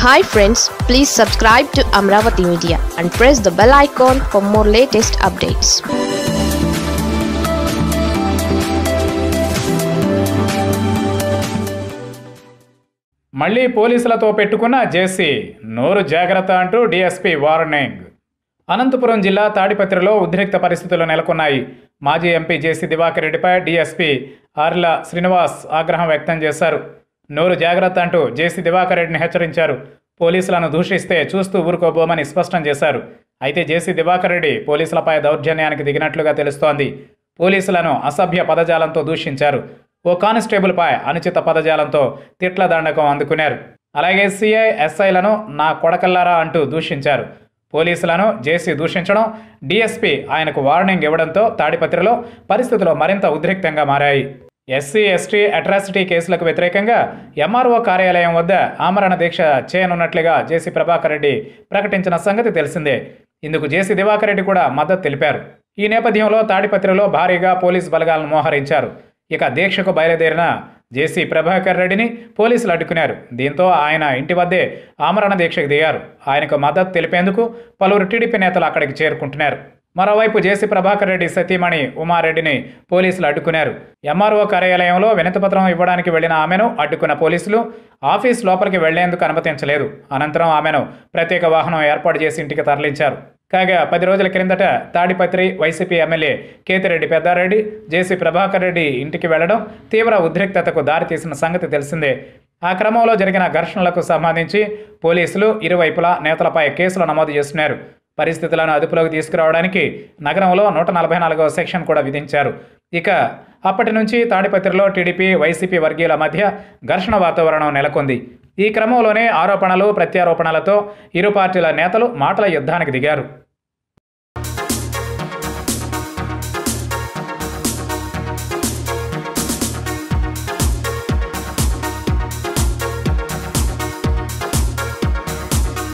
Hi friends, please subscribe to Amaravathi Media and press the bell icon for more latest updates. మళ్ళీ పోలీసులతో పెట్టుకున్న జేసీ నోరు జాగ్రత్త అంటూ డీఎస్పీ వార్నింగ్. అనంతపురం జిల్లా తాడిపత్రిలో ఉద్రిక్త పరిస్థితులు నెలకొన్నాయి. మాజీ ఎంపీ జేసీ దివాకర్ రెడ్డిపై డీఎస్పీ ఆర్ల శ్రీనివాస్ ఆగ్రహం వ్యక్తం చేశారు. నోరు జాగ్రత్త అంటూ జేసీ దివాకర్ రెడ్డిని హెచ్చరించారు. పోలీసులను దూషిస్తే చూస్తూ ఊరుకోబోమని స్పష్టం చేశారు. అయితే జేసీ దివాకర్ రెడ్డి పోలీసులపై దౌర్జన్యానికి దిగినట్లుగా తెలుస్తోంది. పోలీసులను అసభ్య పదజాలంతో దూషించారు. ఓ కానిస్టేబుల్పై అనుచిత పదజాలంతో తిట్ల దండకం అందుకున్నారు. అలాగే సిఐ ఎస్ఐలను నా కొడకల్లారా అంటూ దూషించారు. పోలీసులను జేసీ దూషించడం, డీఎస్పీ ఆయనకు వార్నింగ్ ఇవ్వడంతో తాడిపత్రిలో పరిస్థితులు మరింత ఉద్రిక్తంగా మారాయి. ఎస్సీ ఎస్టీ అట్రాసిటీ కేసులకు వ్యతిరేకంగా ఎంఆర్ఓ కార్యాలయం వద్ద ఆమరణ దీక్ష చేయనున్నట్లుగా జేసీ ప్రభాకర్ రెడ్డి ప్రకటించిన సంగతి తెలిసిందే. ఇందుకు జేసీ దివాకర్ రెడ్డి కూడా మద్దతు తెలిపారు. ఈ నేపథ్యంలో తాడిపత్రిలో భారీగా పోలీసు బలగాలను మోహరించారు. ఇక దీక్షకు బయలుదేరిన జేసీ ప్రభాకర్ రెడ్డిని పోలీసులు అడ్డుకున్నారు. దీంతో ఆయన ఇంటి వద్దే ఆమరణ దీక్షకు దిగారు. ఆయనకు మద్దతు తెలిపేందుకు పలువురు టీడీపీ నేతలు అక్కడికి చేరుకుంటున్నారు. మరోవైపు జేసీ ప్రభాకర్ రెడ్డి సతీమణి ఉమారెడ్డిని పోలీసులు అడ్డుకున్నారు. ఎంఆర్ఓ కార్యాలయంలో వినతిపత్రం ఇవ్వడానికి వెళ్లిన ఆమెను అడ్డుకున్న పోలీసులు ఆఫీస్ లోపలికి వెళ్లేందుకు అనుమతించలేదు. అనంతరం ఆమెను ప్రత్యేక వాహనం ఏర్పాటు చేసి ఇంటికి తరలించారు. కాగా 10 రోజుల క్రిందట Tadipatri YCP MLA Kethireddy Peddareddy JC Prabhakar Reddy ఇంటికి వెళ్లడం తీవ్ర ఉద్రిక్తతకు దారితీసిన సంగతి తెలిసిందే. ఆ క్రమంలో జరిగిన ఘర్షణలకు సంబంధించి పోలీసులు ఇరువైపులా నేతలపై కేసులు నమోదు చేస్తున్నారు. పరిస్థితులను అదుపులోకి తీసుకురావడానికి నగరంలో 144వ సెక్షన్ కూడా విధించారు. ఇక అప్పటి నుంచి తాడిపత్రిలో టీడీపీ వైసీపీ వర్గీయుల మధ్య ఘర్షణ వాతావరణం నెలకొంది. ఈ క్రమంలోనే ఆరోపణలు ప్రత్యారోపణలతో ఇరు పార్టీల నేతలు మాటల యుద్ధానికి దిగారు.